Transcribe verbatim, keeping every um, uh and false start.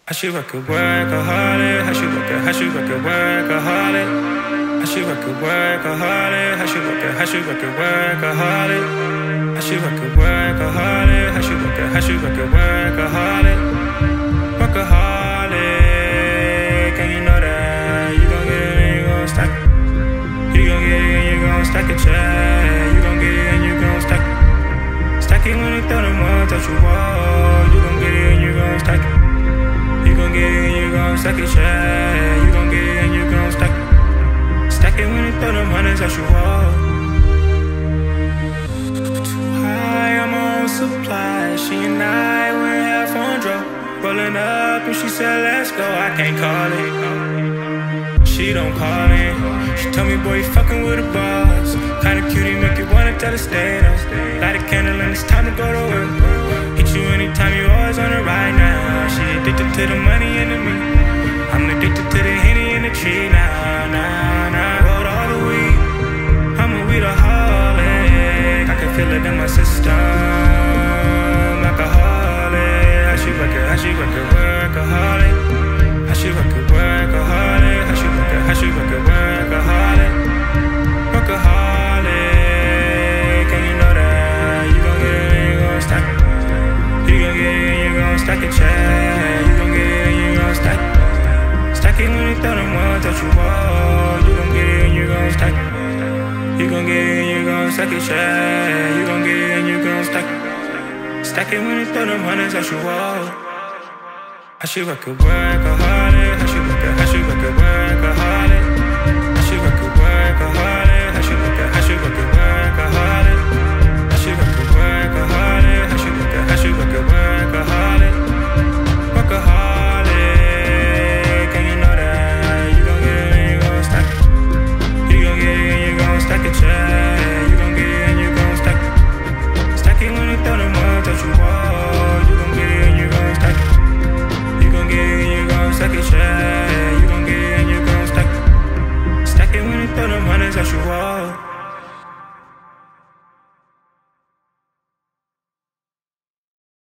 I should work a workaholic. I should work a, I should work a workaholic. I should work a workaholic. I should work a, I should work a workaholic. I should work a workaholic. I should work a, I should work a workaholic. Workaholic, and you know that you gon' get it and you gon' stack it. You gon' get it and you gon' stack it, yeah. You gon' get it and you gon' stack it. Stack it when you throw them ones that you want. You gon' get it and you gon' stack it. You gon' get it and you gon' stack it, yeah. You gon' get it and you gon' stack it. Stack it when you throw them hundreds that you want. Too high, I'm on supply. She and I went half on drop. Rolling up and she said let's go. I can't call it. She don't call it. She told me boy you fucking with a boss. Kinda cutie, make you wanna tell her stay up. Light a candle and it's time to go to work. Hit you anytime, you always on the right now. She addicted to the money and the me. I'm addicted to the Henny and the tree now, now, now. Rolled all the weed, I'm a weedaholic. I can feel it in my system, alcoholic. I should work a, I should work a workaholic. I should work a workaholic. I should work a, I should work a workaholic. Workaholic, and you know that you gon' get it and you gon' stack it. You gon' get it and you gon' stack it, yeah. You gon' get it and you gon' stack it. Stack it when you throw them ones that you want. You gon' get it and you gon' stack it. You gon' get it and you gon' stack it, yeah. You gon' get it and you gon' stack it. Stack it when you throw them hundreds that you want. I should work a workaholic. I should work a, I should work a workaholic. I should work a workaholic. I should work a, I should work a workaholic. I should work a workaholic. I should work a, I should work a workaholic. Workaholic, and you know that you gon' get it and you gon' stack it. You gon' get it and you gon' stack it, yeah. You gon' get it and you gon' stack it. Stack it when you throw them ones that you want. You gon' get it and you gon' stack it. You gon' get it and you gon' stack it, yeah. You gon' get it and you gon' stack it. Stack it when you throw them hundreds that you want.